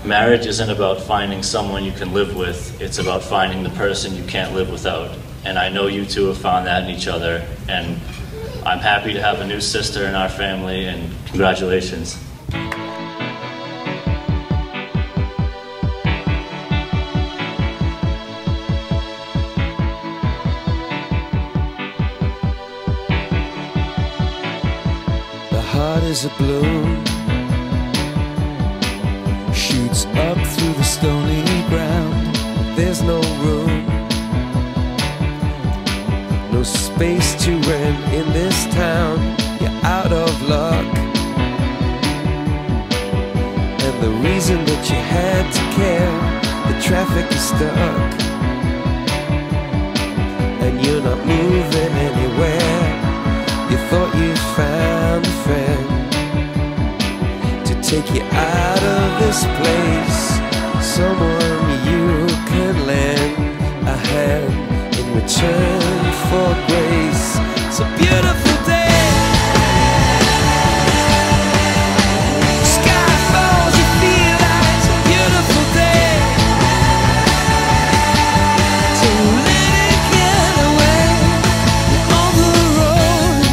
marriage isn't about finding someone you can live with, it's about finding the person you can't live without. And I know you two have found that in each other, and I'm happy to have a new sister in our family, and congratulations. The heart is a balloon, shoots up through the stony ground. There's no room, no space to rent in this town. You're out of luck, and the reason that you had to care, the traffic is stuck, and you're not moving anywhere. You thought you found a friend to take you out of this place, someone you can lend a hand in return for grace. It's a beautiful day. Sky falls, you feel like it's a beautiful day. So let it get away on the road,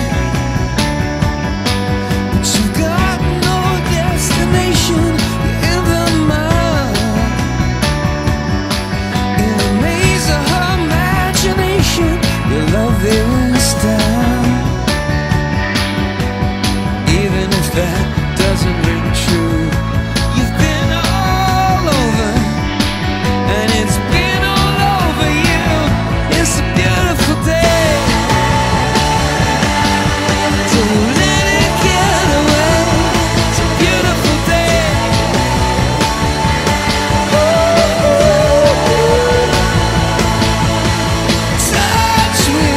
but you've got no destination. You're in the mud, in the maze of her imagination. Your love is down, even if that doesn't ring true. You've been all over, and it's been all over you. It's a beautiful day, so let it get away. It's a beautiful day. Touch me,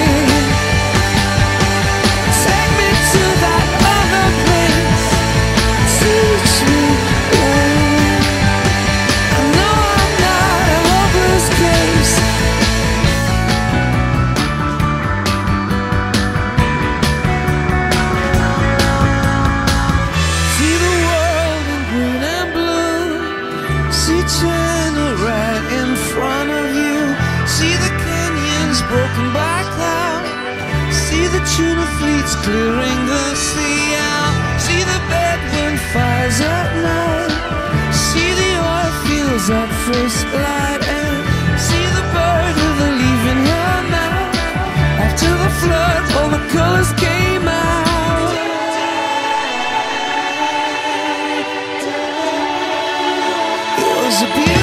take me to that other place. Teach me, I know I'm not a hopeless case. See the world in green and blue, see China right in front of you, see the canyons broken by cloud, see the tuna fleets clearing the sea out, see the bedroom fires at night, see the oil fields at first light, and see the bird with a leaf in her mouth. After the flood, all the colors came out. It was a beautiful